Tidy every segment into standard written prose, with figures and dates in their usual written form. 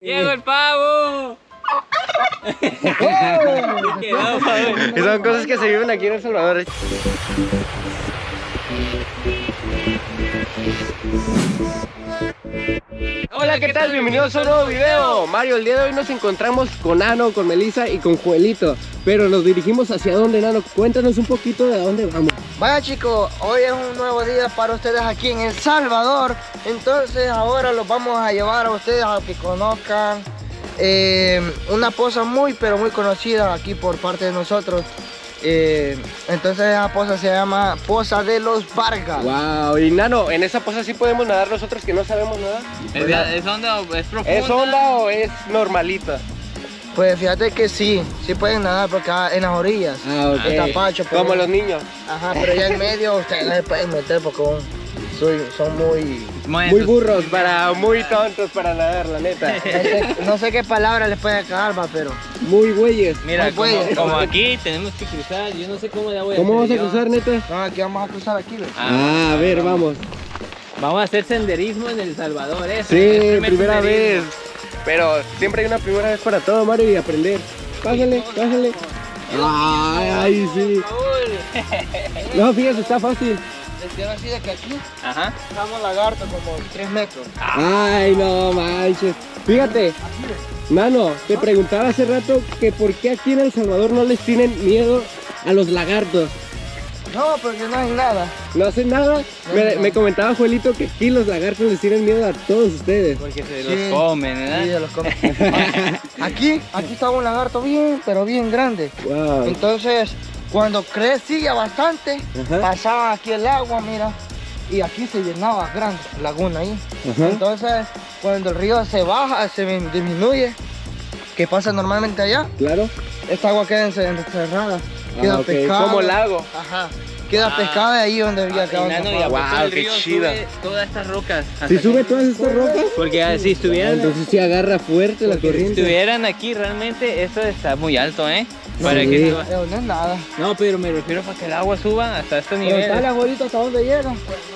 ¡Llegó el pavo! Son cosas que se viven aquí en El Salvador. Hola, ¿qué tal? Bienvenidos a un nuevo video. Mario, el día de hoy nos encontramos con Nano, con Melissa y con Joelito. Pero nos dirigimos hacia dónde, Nano. Cuéntanos un poquito de dónde vamos. Vaya chicos, hoy es un nuevo día para ustedes aquí en El Salvador. Entonces ahora los vamos a llevar a ustedes a que conozcan una poza muy pero muy conocida aquí por parte de nosotros. Entonces esa poza se llama Poza de los Vargas. Wow, y Nano, ¿en esa poza sí podemos nadar nosotros que no sabemos nadar? ¿Es honda o es profunda? ¿Es honda o es normalita? Pues fíjate que sí pueden nadar porque en las orillas. Ok. Está pacho, pero Como los niños. Ajá, pero ya en medio ustedes no se pueden meter porque son muy Muy burros, muy tontos para nadar, la neta. no sé qué palabra les puede caer, pero Muy güeyes. Mira, Muy güeyes. como aquí tenemos que cruzar, yo no sé cómo la voy a ¿Cómo vas hacer a yo. cruzar, neta? no, aquí vamos a cruzar aquí, ¿ves? A ver, vamos. Vamos a hacer senderismo en El Salvador, ¿eh? Sí, El primer primera vez. senderismo. Pero siempre hay una primera vez para todo, Mario, y aprender. Pásale, pásale. Ay, sí. No, fíjate, está fácil. Quiero así de que aquí Ajá. estamos lagarto como 3 metros. Ay, no manches. Fíjate, Nano, te preguntaba hace rato que por qué aquí en El Salvador no les tienen miedo a los lagartos. No, porque no hay nada. ¿No hacen nada? Me comentaba Joelito que aquí los lagartos les tienen miedo a todos ustedes. Porque se Sí. los comen, Sí, ¿verdad? se los come. aquí estaba un lagarto bien, pero bien grande. Wow. Entonces, cuando crecía bastante, Ajá. pasaba aquí el agua, mira, y aquí se llenaba grande, laguna ahí. Ajá. Entonces, cuando el río se baja, se disminuye, que pasa normalmente allá, Claro. esta agua queda encerrada, queda Ok, pescada. como lago. Ajá, queda pescada ahí donde había quedado. Nano, y atrapada. a poco Wow, el qué río chida. sube todas estas rocas. ¿Si hasta sube aquí. todas estas rocas? Porque si estuvieran, Entonces sí agarra fuerte la si corriente. estuvieran aquí, realmente esto está muy alto, ¿eh? Para Sí. que suba. Pero no es nada. No, pero me refiero para que el agua suba hasta este Pero está nivel. la bolita hasta dónde llega.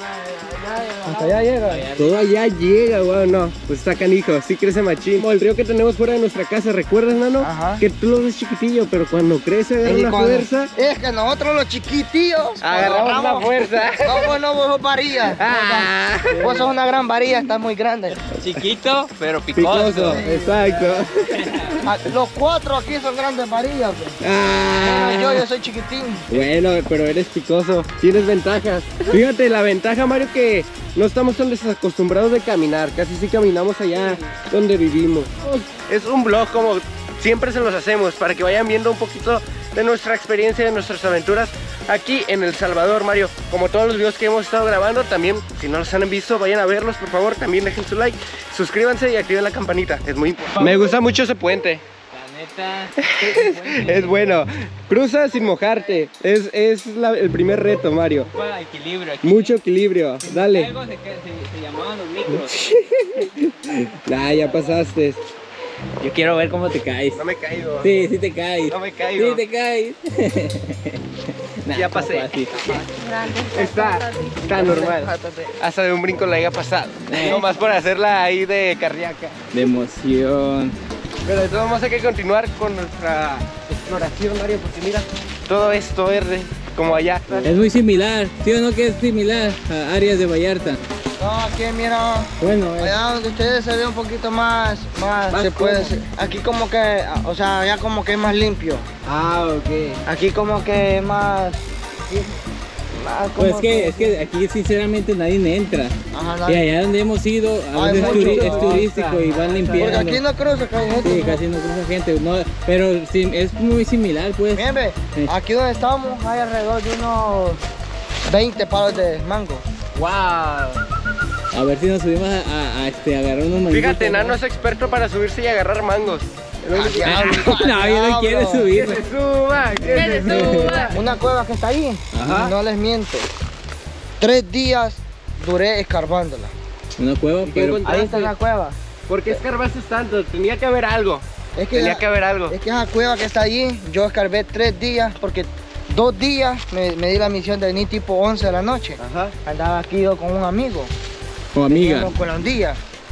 Hasta allá llega. Todo allá llega, wow, no, pues está canijo, sí crece machín. Como el río que tenemos fuera de nuestra casa, ¿recuerdas, Nano? Ajá. Que tú lo ves chiquitillo, pero cuando crece agarra Y una cuando- fuerza. Es que nosotros los chiquitillos Agarramos la fuerza. No, no, vos sos varilla. Ah. Vos sos una gran varilla, está muy grande. Chiquito, pero picoso. Picoso, exacto. Los 4 aquí son grandes varillas. Pues. Ah. Yo soy chiquitín. Bueno, pero eres picoso, tienes ventajas. Fíjate, la ventaja, Mario, que no estamos tan desacostumbrados de caminar, casi sí caminamos allá donde vivimos. Es un vlog como siempre se los hacemos, para que vayan viendo un poquito de nuestra experiencia, de nuestras aventuras aquí en El Salvador, Mario. Como todos los videos que hemos estado grabando, también si no los han visto, vayan a verlos, por favor. También dejen su like, suscríbanse y activen la campanita, es muy importante. Me gusta mucho ese puente. La neta. Es bueno, cruza sin mojarte, es el primer reto, Mario. Para equilibrio aquí. Mucho equilibrio, dale. Algo se llamaban los micros. Nah, ya pasaste. Yo quiero ver cómo te caes. No me caigo. Sí, sí te caes. No me caigo. Sí te caes. Nah, Ya pasé. así. Está normal. Hasta de un brinco la haya pasado. Nomás por hacerla ahí de carriaca. De emoción. Pero de todos modos hay que continuar con nuestra exploración, Mario, porque mira, todo esto verde, como allá. Es muy similar, ¿sí o no que es similar a áreas de Vallarta? No, aquí mira, Bueno, allá donde ustedes se ve un poquito más se puede decir. Aquí como que, o sea, allá como que es más limpio. ok. Aquí como que es más Pues como es que aquí sinceramente nadie entra. Ajá, Y nadie. allá donde hemos ido, a Hay veces mucho, es turístico y van limpiando. Porque aquí no cruza, que hay gente. Sí, casi no cruza gente, no, pero sí, es muy similar pues. Miren, ve, Sí. aquí donde estamos hay alrededor de unos 20 palos de mango. Wow. A ver si nos subimos a agarrar unos manguitos. Fíjate, Nano es experto para subirse y agarrar mangos. No, yo no quiero Que subir. se suba, que se suba. Una cueva que está ahí, Ajá. no les miento. 3 días duré escarbándola. Una cueva, pero Ahí está la cueva. ¿Por qué escarbaste tanto? Tenía que haber algo. Tenía que haber algo. Es que esa cueva que está allí, yo escarbé 3 días porque 2 días me di la misión de venir tipo 11 de la noche. Ajá. Andaba aquí yo con un amigo. o amiga. Con un día.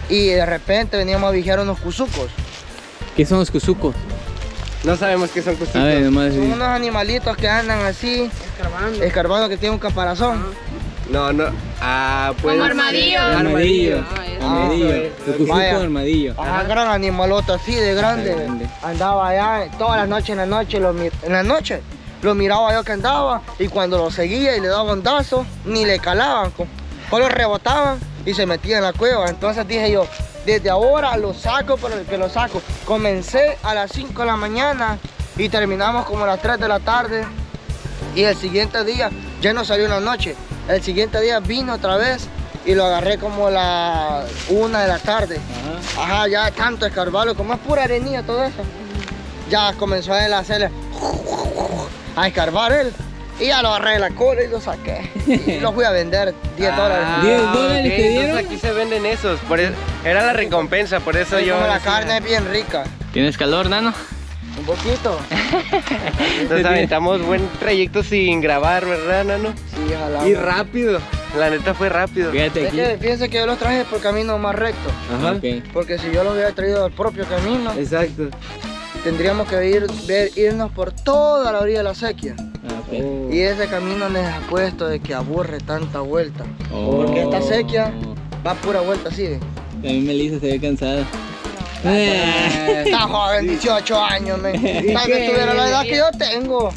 y de repente veníamos a vigiar unos cuzucos. ¿Qué son los cuzucos? No sabemos qué son cuzucos. A ver, nomás. Son unos animalitos que andan así, escarbando, que tienen un caparazón. No. Pues. Como armadillo. Armadillo. Armadillo. Ah, El cuzuco vaya. armadillo. Ajá, gran animalote así de grande. Grande. Andaba allá todas las noches, en la noche lo miraba yo que andaba, y cuando lo seguía y le daba bondazos, ni le calaban, solo rebotaban y se metían en la cueva. Entonces dije yo, desde ahora lo saco por el que lo saco. Comencé a las 5 de la mañana y terminamos como a las 3 de la tarde, y el siguiente día ya no salió en la noche. El siguiente día vino otra vez y lo agarré como a la 1 de la tarde. Ajá, ya tanto escarbarlo, como es pura arenilla todo eso. Ya comenzó a él a hacerle a escarbar él, y ya lo agarré de la cola y lo saqué. Y lo fui a vender, $10. $10 te dieron. Entonces aquí se venden esos. Era la recompensa, por eso yo. Como la decía. carne es bien rica. ¿Tienes calor, Nano? Un poquito. Entonces aventamos buen trayecto sin grabar, ¿verdad, Nano? Sí, ojalá. Y rápido. La neta fue rápido. Fíjate Es aquí. que fíjense que yo los traje por camino más recto. Ajá. Ok. Porque si yo los hubiera traído al propio camino, Exacto. tendríamos que irnos por toda la orilla de la sequía. Ah, ok. Y ese camino les ha puesto de que aburre tanta vuelta. Oh. Porque esta sequía va pura vuelta así. ¿ve? También Melissa se ve cansada. Está joven, 18 años, men. Tal vez tuviera la edad que yo tengo.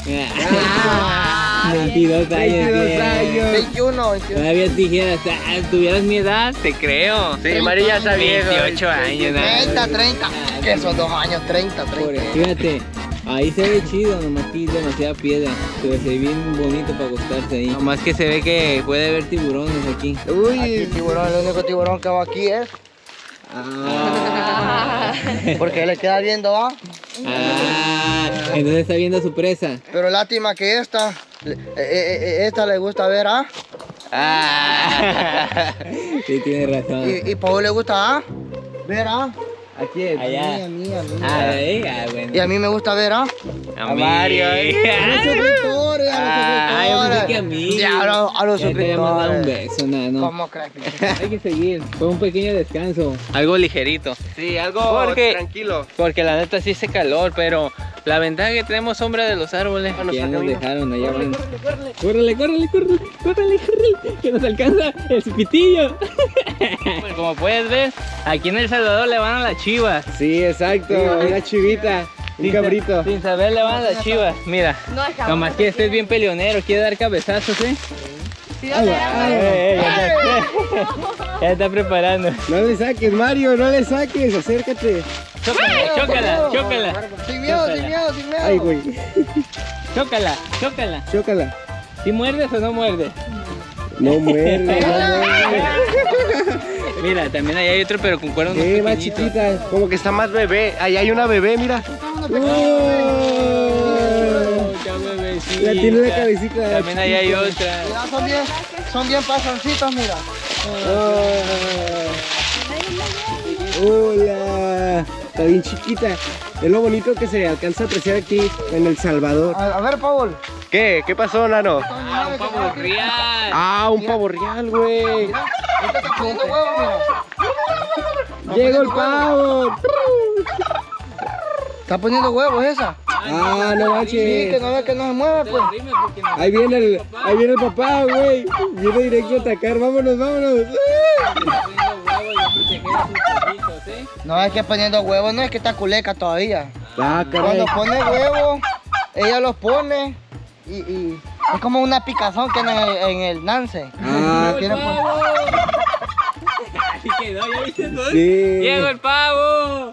22 años. 22 años. 21, 21. Todavía dijeras, tuvieras mi edad, te creo. Sí, María ya está vieja. 28 años. 30. Que son 2 años, 30. Fíjate, ahí se ve chido, nomás que hay demasiada piedra. Pero se ve bien bonito para acostarse ahí. Nomás que se ve que puede haber tiburones aquí. Aquí Uy. tiburón, el único tiburón que va aquí es. Porque le queda viendo, ¿va? Entonces está viendo a su presa. Pero lástima que esta le gusta ver, ¿ah? Sí, tiene razón. Y Paul le gusta, ¿ah? Ver, ¿ah? Aquí es. Allá. A mí. Bueno. Y a mí me gusta ver, ¿ah? A Mario. A los suscriptores, Ay, yo pensé que a mí. Ya, a los Ya te voy a mandar un suscriptores. beso, Nano. ¿Cómo crees? Hay que seguir. Fue un pequeño descanso. Algo ligerito. Sí, algo tranquilo. Porque la neta sí hace calor, pero la ventaja es que tenemos sombra de los árboles. Bueno, Que ya nos camino. dejaron allá. Córrele. Córrele. Que nos alcanza el pitillo. Pues como puedes ver, aquí en El Salvador le van a las chivas. Sí, exacto. Una chivita. Un cabrito. Sin saber le van a las chivas. Mira, No es cabrón. nomás que estés bien peleonero, quiere dar cabezazos, ¿eh? Sí, ¿dónde era? Ya está preparando. No le saques, Mario, no le saques. Acércate. Chócala. Sin miedo. Ay, güey. Chócala. Chócala. ¿Sí muerdes o no muerdes? No muerde, Mira, también ahí hay otro, pero con cuernos más más pequeñitos. chiquita. Como que está más bebé. Ahí hay una bebé, mira. Ya, bebecita. La tiene la cabecita. También ahí hay otra. Mira, son bien pasoncitos, mira. Hola. Está bien chiquita. Es lo bonito que se alcanza a apreciar aquí en El Salvador. A ver, Paul. ¿Qué? ¿Qué pasó, Nano? Un pavo real. Un pavo real, güey. Este está poniendo huevos, mira. Llegó el pavo. Está poniendo huevos esa. No Sí, manches. que no ve que no se mueve, pues. Ahí viene el papá, güey. Viene directo a atacar. Vámonos. No es que poniendo huevos, no es que está culeca todavía. Caray. Cuando pone huevos, ella los pone y es como una picazón que en el nance. Tiene Así quedó, ¿ya viste todo? Sí. ¡Llegó el pavo!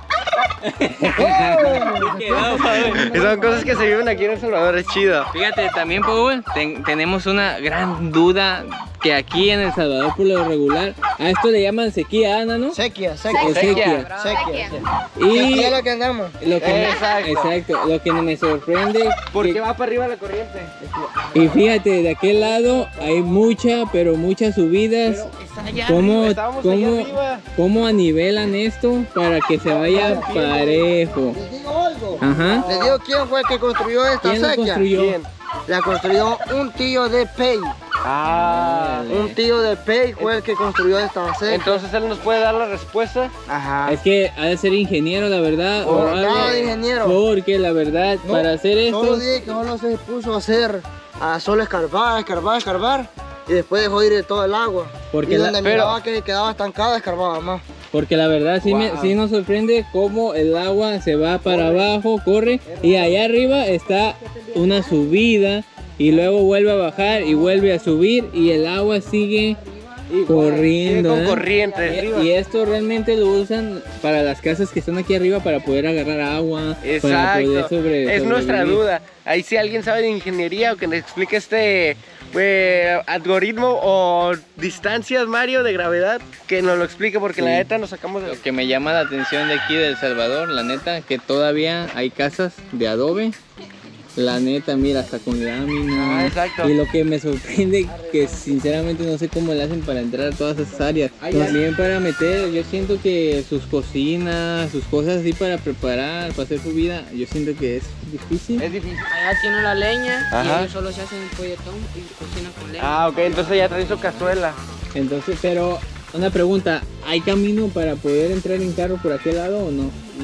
Quedó, Paul. Son cosas que se viven aquí en El Salvador, es chido. Fíjate, también, Paul, tenemos una gran duda que aquí en El Salvador, por lo regular, a esto le llaman sequía, Ana, ¿no? Sequía. O sequía. Y Y es lo que andamos. lo que Exacto. lo que me sorprende Porque que- va para arriba la corriente. y fíjate, de aquel lado hay pero muchas subidas. Estábamos allá arriba. ¿Cómo anivelan esto para que se vaya parejo? Les digo algo. Ajá. Les digo quién fue el que construyó esta ¿Quién lo sequía. construyó? Bien. La construyó un tío de Pei. Ah, Un tío de Pei fue el que construyó esta base. entonces él nos puede dar la respuesta. Ajá. Es que ha de ser ingeniero, la verdad. Oh, o algo, nada de ingeniero. Porque la verdad, No, para hacer Solo esto. dije que solo se puso a hacer, a solo escarbar, y después dejó ir de todo el agua. Porque y la- donde pero- miraba que quedaba estancada, escarbaba más. Porque la verdad sí, Wow. sí nos sorprende cómo el agua se va para abajo, corre y allá arriba está una subida y luego vuelve a bajar y vuelve a subir y el agua sigue corriendo. Sigue con ¿eh? corriente. Y esto realmente lo usan para las casas que están aquí arriba para poder agarrar agua, para poder Exacto. Es nuestra sobrevivir. duda. Ahí si alguien sabe de ingeniería o que nos explique este algoritmo o distancias, Mario, de gravedad, que nos lo explique porque la neta nos sacamos de... Lo que me llama la atención de aquí de El Salvador, la neta, que todavía hay casas de adobe. La neta, mira, hasta con lámina. Ah, exacto. Y lo que me sorprende, que sinceramente no sé cómo le hacen para entrar a todas esas áreas. También para meter, yo siento que sus cocinas, sus cosas así para preparar, para hacer su vida, yo siento que es difícil. Es difícil. Allá tiene la leña Ajá. y ellos solo se hacen polletón y cocinan con leña. Ah, ok, entonces ya trae su cazuela. Entonces, pero una pregunta, ¿hay camino para poder entrar en carro por aquel lado o no?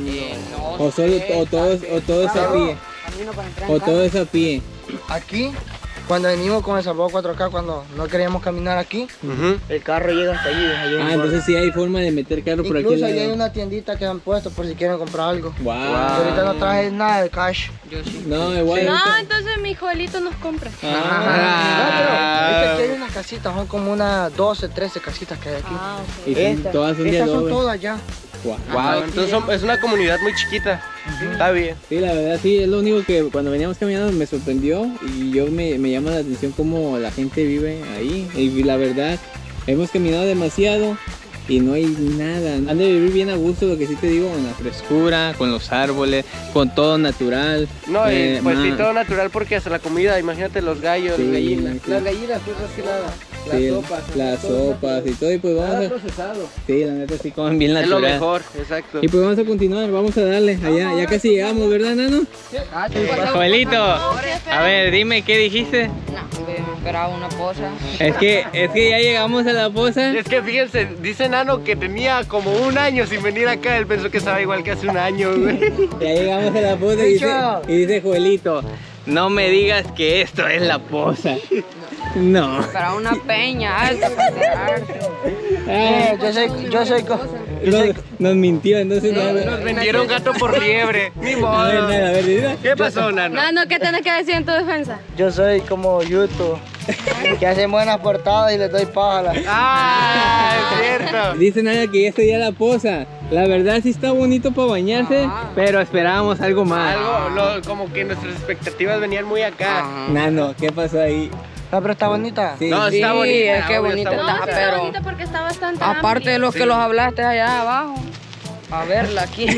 No O solo, sé, o todo es a pie. camino para entrar O en todo es a pie. Aquí, cuando venimos con el Salvador 4K, cuando no queríamos caminar aquí, el carro llega hasta allí. desde allí en Ah, el entonces sí hay forma de meter carro por aquí. Incluso allí hay una tiendita que han puesto por si quieren comprar algo. Wow. Ahorita no traje nada de cash. Yo sí. No, igual. No, ahorita- entonces mi Joelito nos compra. No, pero es que aquí hay unas casitas, son como unas 12, 13 casitas que hay aquí. Ah, ok. Y son- todas son de Estas son adobe. todas ya. Wow. Wow, entonces es una comunidad muy chiquita. Está bien. Sí, la verdad sí, es lo único que cuando veníamos caminando me sorprendió y yo me llama la atención cómo la gente vive ahí. Y la verdad, hemos caminado demasiado y no hay nada. Han de vivir bien a gusto, lo que sí te digo, con la frescura, con los árboles, con todo natural. No, y pues sí, ma- todo natural porque hasta la comida, imagínate los gallos, Sí, las gallinas. sí. Las gallinas, pues así nada. sí, las sopas y todo, y pues vamos a... procesado. Sí, la neta sí comen bien Es lo natural. mejor, exacto. Y pues vamos a continuar, vamos a darle allá, ya casi llegamos, ¿verdad, Nano? Joelito, a ver, dime, ¿qué dijiste? No, hombre, me esperaba una cosa. Es que ya llegamos a la poza. Es que fíjense, dice Nano que tenía como un año sin venir acá, él pensó que estaba igual que hace un año, güey. Ya llegamos a la poza y dice Joelito, no me digas que esto es la poza. No. Esperaba una peña alta para enterarse. Ah, Yo soy nos mintió, entonces Nos vendieron gato por liebre. Ni A ver, modo. Nano, a ver, dime. ¿Qué pasó, Nano? Nano, ¿qué tenés que decir en tu defensa? Yo soy como YouTube, que hacen buenas portadas y les doy paja. Ah, es cierto. Dice Nana que ya está ya la poza. La verdad sí está bonito para bañarse, Ah. pero esperábamos algo más. Como que nuestras expectativas venían muy acá. Nano, ¿qué pasó ahí? Ah, pero está bonita. Sí. No, Sí, está bonita. es que obvio, bonita está está, bonita. pero porque está bastante aparte de los que los hablaste allá abajo, a verla aquí.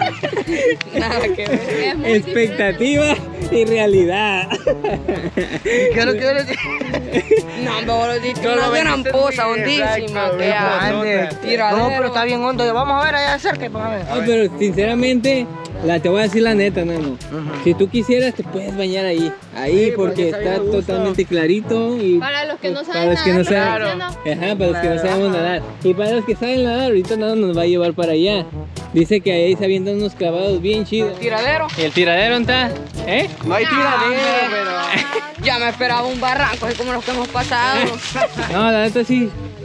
Nada que ver. Expectativa y realidad. ¿Qué es lo que yo les digo? No, hombre, vos lo dijiste, No, una lo gran vendiste poza muy hondísima. exacto, Que bien Ande. tiradero. No, pero está bien hondo. Vamos a ver allá cerca. Vamos a ver. No, pero sinceramente, te voy a decir la neta, Nano. Si tú quisieras, te puedes bañar ahí. Ahí, Sí, porque porque está está bien a gusto. totalmente clarito. Y Para los que no para saben los que no nadar, saben. ¿no? Ajá, para los que no sabemos nadar. Y para los que saben nadar, ahorita Nano nos va a llevar para allá. Dice que ahí se avientan unos clavados bien chidos. Tiradero. ¿Y el tiradero está? ¿Eh? No hay tiradero, pero... Ya me esperaba un barranco, así como los que hemos pasado. No, la neta sí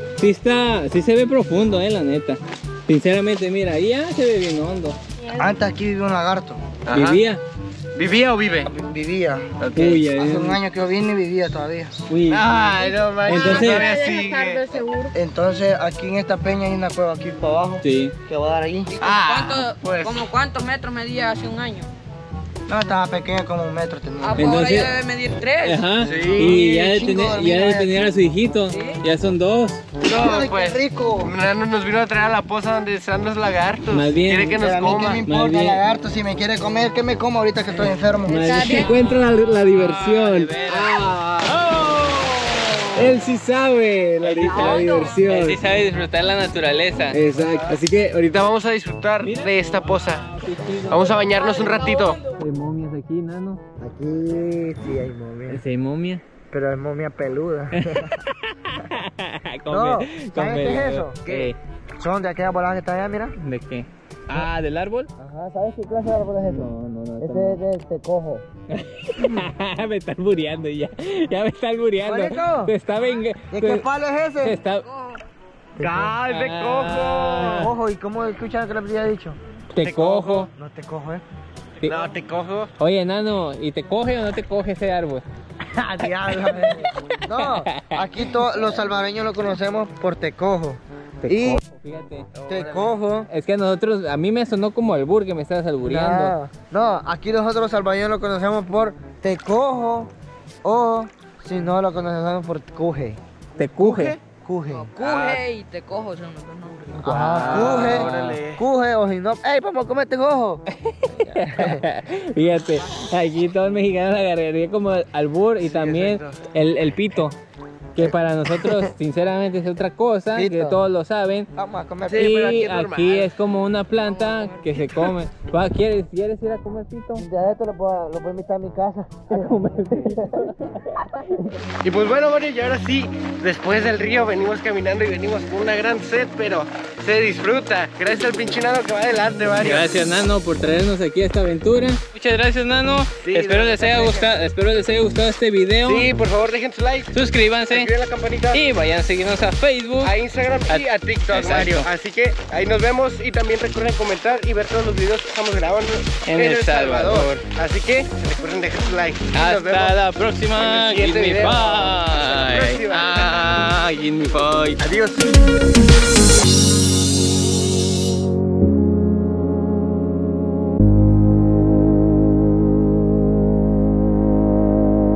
se ve profundo, la neta. Sinceramente, mira, ahí ya se ve bien hondo. Antes aquí vivía un lagarto. Ajá. Vivía. ¿Vivía o vive? Vivía. Uy, Hace un año que yo vine y vivía todavía. uy. Ay, no manches. Entonces- todavía Debe sigue. estar de seguro. Entonces aquí en esta peña hay una cueva aquí para abajo. Sí. Que va a dar ahí. Pues. ¿Como cuántos metros medía hace un año? No, estaba pequeña como 1 metro tenía. Ah, pues ahora Entonces- ya debe medir 3. Ajá. Sí, Y ya de chingo de tener, hormigas a su hijito. Sí. Ya son 2. No, Ay, pues. qué rico. Nano nos vino a traer a la poza donde están los lagartos. Más bien. Quiere que nos Pero a mí coma. que me Más importa bien. lagarto, si me quiere comer, que me coma ahorita que estoy enfermo. Encuentra la diversión. Él sí sabe la diversión. Él sí sabe disfrutar la naturaleza. Exacto. Así que ahorita vamos a disfrutar de esta poza. Vamos a bañarnos un ratito. Hay momias aquí, Nano. Aquí sí hay momias. ¿Sí hay momia? Pero es momia peluda. Come- No, come- ¿sabes qué es eso? ¿Qué? Son de aquella volada que está allá, mira. ¿De qué? Ah, ¿del árbol? Ajá, ¿sabes qué clase de árbol es eso? No. Ese es de tecojo. Me está albureando ya. Ya me está albureando. Bonito. Te está vengando. ¿De qué palo es ese? Está... ¡Ah, es de Ah. cojo! Ojo, ¿y cómo escucharon que le había dicho? Te cojo. No te cojo, Sí. No, te cojo. Oye, enano, ¿y te coge o no te coge ese árbol? Diablo. No, aquí los salvadoreños lo conocemos por tecojo. Te Y cojo, fíjate. tecojo. Es que a nosotros, a mí me sonó como albur que me estabas albureando. No, aquí nosotros los salvadoreños lo conocemos por tecojo o si no lo conocemos por cuje. Te cuje. Cuje. Cuje y te cojo son los dos nombres. Ajá, órale. cuje o si no, ¡ey, vamos a comer tecojo! Fíjate, aquí todo el mexicano la agarraría como albur y también exacto. el pito, que para nosotros sinceramente es otra cosa, que Pito. todos lo saben. Vamos a comer Sí, pero aquí Y es normal. aquí es como una planta que se come. Va, ¿Quieres ir a comer pito? Ya esto lo puedo invitar a mi casa. A comer pito. Y pues bueno, Mario, y ahora sí, después del río venimos caminando y venimos con una gran sed, pero se disfruta. Gracias al pinche nano que va adelante, Mario. Gracias, Nano, por traernos aquí a esta aventura. Muchas gracias, Nano. Sí, espero de les haya verdad. gustado, este video. Sí, por favor, dejen su like, Suscríbanse activen la campanita, y vayan a seguirnos a Facebook. a Instagram y a TikTok, Exacto. Mario. Así que ahí nos vemos y también recuerden comentar y ver todos los videos que estamos grabando En El Salvador. Así que recuerden dejar su like. Y nos vemos Hasta la próxima. en el siguiente Give me video. five. Hasta la próxima. Give me five. Adiós.